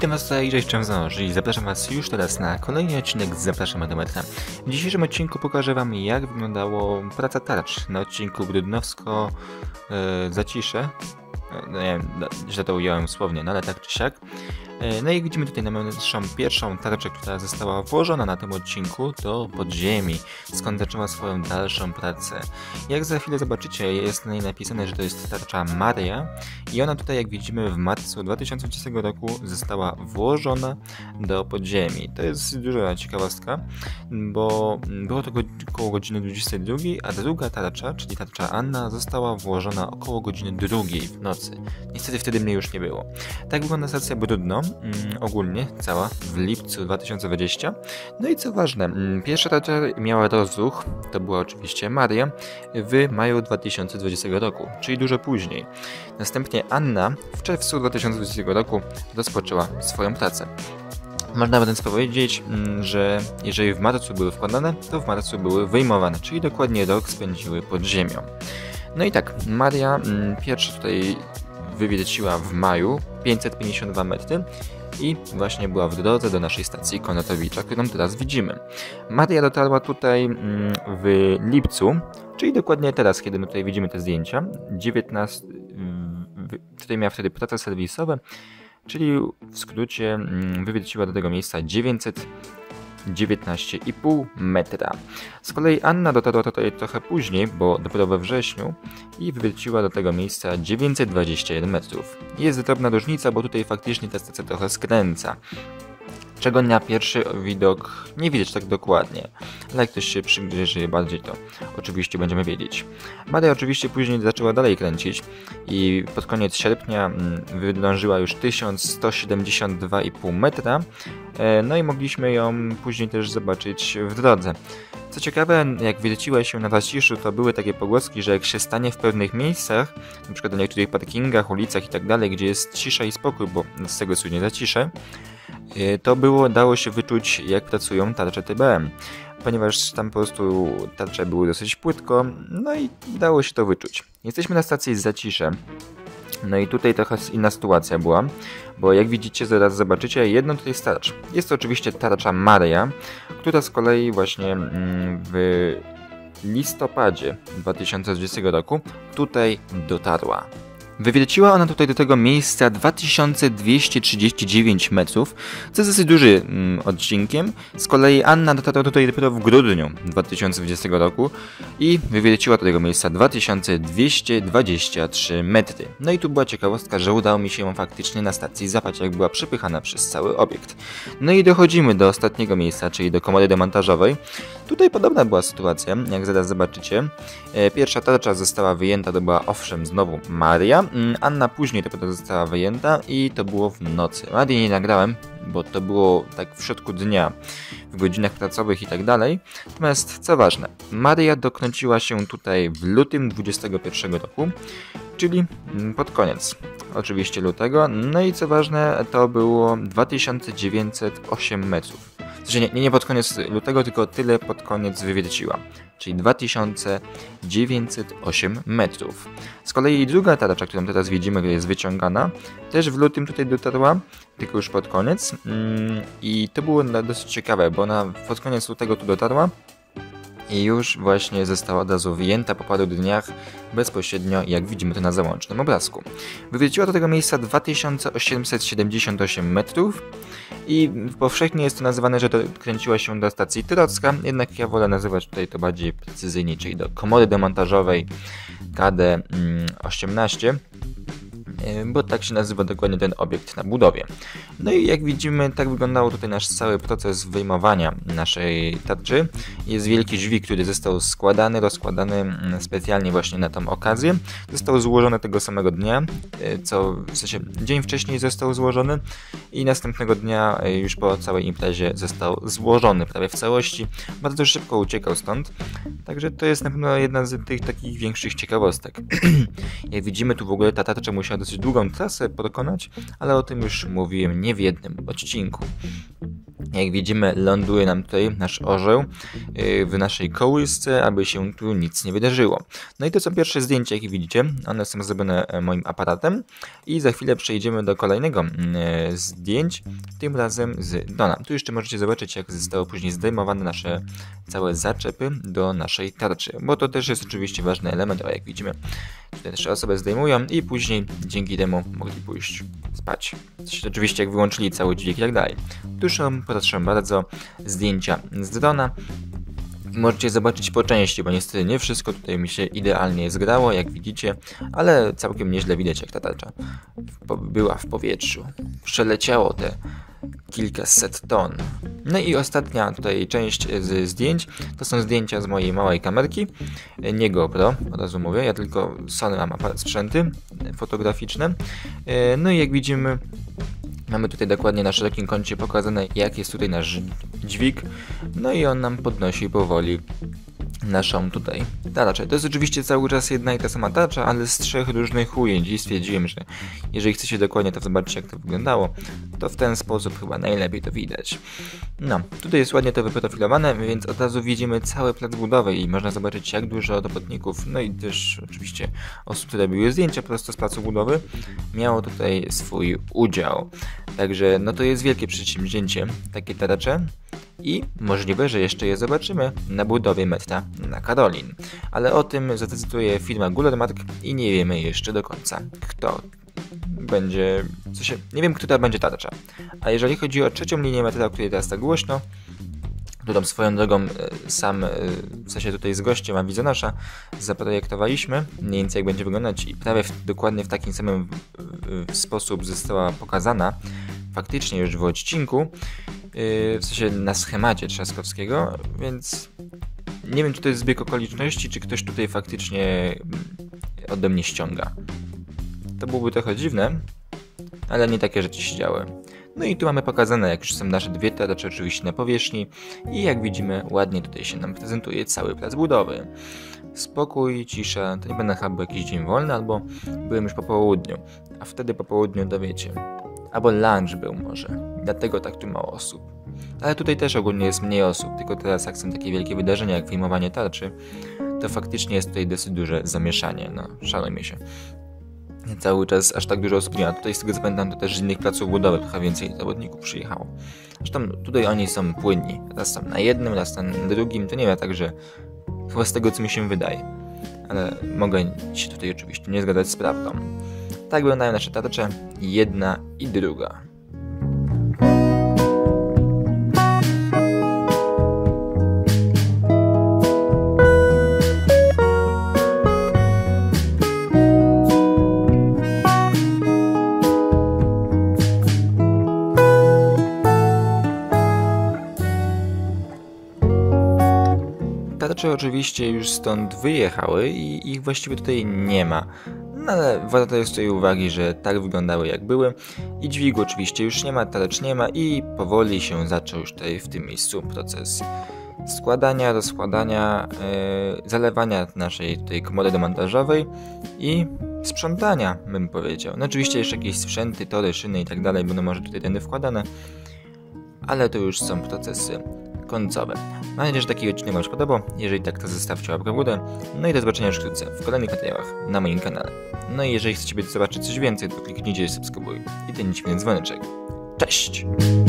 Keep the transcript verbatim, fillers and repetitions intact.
Witam Was tutaj, cześć, Awizonosz i zapraszam Was już teraz na kolejny odcinek z Zapraszamy do etra. W dzisiejszym odcinku pokażę Wam, jak wyglądało praca Tarcz na odcinku Brudnowsko-Zacisze. No nie wiem, źle to ująłem słownie, no ale tak czy siak. No i widzimy tutaj naszą pierwszą tarczę, która została włożona na tym odcinku do podziemi, skąd zaczęła swoją dalszą pracę. Jak za chwilę zobaczycie, jest na niej napisane, że to jest tarcza Maria i ona tutaj, jak widzimy, w marcu dwa tysiące dwudziestego roku została włożona do podziemi. To jest duża ciekawostka, bo było to około godziny dwudziestej drugiej, a druga tarcza, czyli tarcza Anna, została włożona około godziny drugiej w nocy. Niestety wtedy mnie już nie było. Tak wygląda stacja Bródno, mm, ogólnie cała w lipcu dwa tysiące dwudziestego. No i co ważne, mm, pierwsza tarcza miała rozruch, to była oczywiście Maria, w maju dwa tysiące dwudziestego roku, czyli dużo później. Następnie Anna w czerwcu dwa tysiące dwudziestego roku rozpoczęła swoją pracę. Można więc powiedzieć, że jeżeli w marcu były wkładane, to w marcu były wyjmowane, czyli dokładnie rok spędziły pod ziemią. No i tak, Maria pierwsza tutaj wywierciła w maju pięćset pięćdziesiąt dwa metry i właśnie była w drodze do naszej stacji Konotowicza, którą teraz widzimy. Maria dotarła tutaj w lipcu, czyli dokładnie teraz, kiedy my tutaj widzimy te zdjęcia. dziewiętnastego Tutaj miała wtedy prace serwisowe, czyli w skrócie wywierciła do tego miejsca dziewięćset dziewiętnaście i pół metra. Z kolei Anna dotarła tutaj trochę później, bo dopiero we wrześniu, i wywierciła do tego miejsca dziewięćset dwadzieścia jeden metrów. Jest drobna różnica, bo tutaj faktycznie ta stacja trochę skręca, czego na pierwszy widok nie widać tak dokładnie, ale jak ktoś się przyjrzy bardziej, to oczywiście będziemy wiedzieć. Maria oczywiście później zaczęła dalej kręcić i pod koniec sierpnia wydążyła już tysiąc sto siedemdziesiąt dwa i pół metra, no i mogliśmy ją później też zobaczyć w drodze. Co ciekawe, jak wyleciła się na Zaciszu, to były takie pogłoski, że jak się stanie w pewnych miejscach, na przykład na niektórych parkingach, ulicach i tak dalej, gdzie jest cisza i spokój, bo z tego słynie Zacisze, to było, dało się wyczuć, jak pracują tarcze T B M, ponieważ tam po prostu tarcze były dosyć płytko, no i dało się to wyczuć. Jesteśmy na stacji Zacisze, no i tutaj trochę inna sytuacja była, bo jak widzicie, zaraz zobaczycie, jedną tutaj z tarcz. Jest to oczywiście tarcza Maria, która z kolei właśnie w listopadzie dwa tysiące dwudziestego roku tutaj dotarła. Wywierciła ona tutaj do tego miejsca dwa tysiące dwieście trzydzieści dziewięć metrów, co jest dosyć duży mm, odcinkiem. Z kolei Anna dotarła tutaj dopiero w grudniu dwa tysiące dwudziestego roku i wywierciła do tego miejsca dwa tysiące dwieście dwadzieścia trzy metry. No i tu była ciekawostka, że udało mi się ją faktycznie na stacji zapać, jak była przepychana przez cały obiekt. No i dochodzimy do ostatniego miejsca, czyli do komory demontażowej. Tutaj podobna była sytuacja, jak zaraz zobaczycie. Pierwsza tarcza została wyjęta, to była owszem znowu Maria. Anna później dopiero została wyjęta i to było w nocy. Marii nie nagrałem, bo to było tak w środku dnia, w godzinach pracowych i tak dalej. Natomiast co ważne, Maria dokręciła się tutaj w lutym dwudziestego pierwszego roku, czyli pod koniec oczywiście lutego. No i co ważne, to było dwa tysiące dziewięćset osiem metrów. Znaczy nie, nie pod koniec lutego, tylko tyle pod koniec wywierciła, czyli dwa tysiące dziewięćset osiem metrów. Z kolei druga tarcza, którą teraz widzimy, jest wyciągana, też w lutym tutaj dotarła, tylko już pod koniec. I to było dosyć ciekawe, bo ona pod koniec lutego tu dotarła i już właśnie została od razu wyjęta po paru dniach bezpośrednio, jak widzimy to na załącznym obrazku. Wywierciła do tego miejsca dwa tysiące osiemset siedemdziesiąt osiem metrów i powszechnie jest to nazywane, że to kręciła się do stacji Tyrocka, jednak ja wolę nazywać tutaj to bardziej precyzyjnie, czyli do komory demontażowej K D osiemnaście. Bo tak się nazywa dokładnie ten obiekt na budowie. No i jak widzimy, tak wyglądał tutaj nasz cały proces wyjmowania naszej tarczy. Jest wielki dźwig, który został składany, rozkładany specjalnie właśnie na tą okazję. Został złożony tego samego dnia, co w sensie dzień wcześniej został złożony i następnego dnia już po całej imprezie został złożony prawie w całości. Bardzo szybko uciekał stąd, także to jest na pewno jedna z tych takich większych ciekawostek. Jak widzimy, tu w ogóle ta tarcza musiała dosyć długą trasę pokonać, ale o tym już mówiłem nie w jednym odcinku. Jak widzimy, ląduje nam tutaj nasz orzeł w naszej kołysce, aby się tu nic nie wydarzyło. No i to są pierwsze zdjęcia, jakie widzicie. One są zrobione moim aparatem i za chwilę przejdziemy do kolejnego zdjęć, tym razem z drona. Tu jeszcze możecie zobaczyć, jak zostały później zdejmowane nasze całe zaczepy do naszej tarczy, bo to też jest oczywiście ważny element, a jak widzimy, tutaj też osoby zdejmują i później dzięki temu mogli pójść spać. Oczywiście jak wyłączyli cały dźwięk i tak dalej. Tu są, proszę bardzo, zdjęcia z drona. Możecie zobaczyć po części, bo niestety nie wszystko tutaj mi się idealnie zgrało, jak widzicie, ale całkiem nieźle widać, jak ta tarcza była w powietrzu. Przeleciało te kilkaset ton. No i ostatnia tutaj część z zdjęć to są zdjęcia z mojej małej kamerki, nie GoPro, od razu mówię, ja tylko Sony mam sprzęty fotograficzne. No i jak widzimy, mamy tutaj dokładnie na szerokim kącie pokazane, jak jest tutaj nasz dźwig, no i on nam podnosi powoli naszą tutaj tarczę. To jest oczywiście cały czas jedna i ta sama tarcza, ale z trzech różnych ujęć i stwierdziłem, że jeżeli chcecie dokładnie to zobaczyć, jak to wyglądało, to w ten sposób chyba najlepiej to widać. No, tutaj jest ładnie to wyprofilowane, więc od razu widzimy cały plac budowy i można zobaczyć, jak dużo robotników, no i też oczywiście osób, które robiły zdjęcia prosto z placu budowy, miało tutaj swój udział. Także no to jest wielkie przedsięwzięcie, takie tarcze. I możliwe, że jeszcze je zobaczymy na budowie metra na Karolin. Ale o tym zadecyduje firma Gullermark i nie wiemy jeszcze do końca, kto będzie... W sensie, nie wiem, która będzie tarcza. A jeżeli chodzi o trzecią linię metra, o której teraz tak głośno, którą swoją drogą sam, w sensie tutaj z gościem Awizonosza, zaprojektowaliśmy, mniej więcej jak będzie wyglądać i prawie w, dokładnie w takim samym w, w sposób została pokazana faktycznie już w odcinku, w sensie na schemacie Trzaskowskiego, więc nie wiem, czy to jest zbieg okoliczności, czy ktoś tutaj faktycznie ode mnie ściąga. To byłoby trochę dziwne, ale nie takie rzeczy się działy. No i tu mamy pokazane, jak już są nasze dwie tarcze oczywiście na powierzchni i jak widzimy, ładnie tutaj się nam prezentuje cały plac budowy. Spokój, cisza, to nie będę chyba był jakiś dzień wolny, albo byłem już po południu, a wtedy po południu dowiecie. Albo lunch był może, dlatego tak tu mało osób. Ale tutaj też ogólnie jest mniej osób, tylko teraz jak są takie wielkie wydarzenia jak wyjmowanie tarczy, to faktycznie jest tutaj dosyć duże zamieszanie, no szalejmy się. Cały czas aż tak dużo osób nie ma. Tutaj z tego co pamiętam, to też z innych placów budowy trochę więcej zawodników przyjechało. Zresztą tutaj oni są płynni. Raz są na jednym, raz na drugim. To nie ma tak, że chyba z tego co mi się wydaje. Ale mogę się tutaj oczywiście nie zgadzać z prawdą. Tak wyglądają nasze tarcze, jedna i druga. Tarcze oczywiście już stąd wyjechały i ich właściwie tutaj nie ma. No ale warto jest tutaj uwagi, że tak wyglądały jak były i dźwigu oczywiście już nie ma, tarcz nie ma i powoli się zaczął już tutaj w tym miejscu proces składania, rozkładania, yy, zalewania naszej tutaj komory demontażowej i sprzątania, bym powiedział. No oczywiście jeszcze jakieś sprzęty, tory, szyny i tak dalej będą może tutaj tędy wkładane, ale to już są procesy końcowe. Mam nadzieję, że taki odcinek Wam się podobał. Jeżeli tak, to zostawcie łapkę w górę. No i do zobaczenia już wkrótce w kolejnych materiałach na moim kanale. No i jeżeli chcecie zobaczyć coś więcej, to kliknijcie subskrybuj i ten dzwoneczek. Cześć!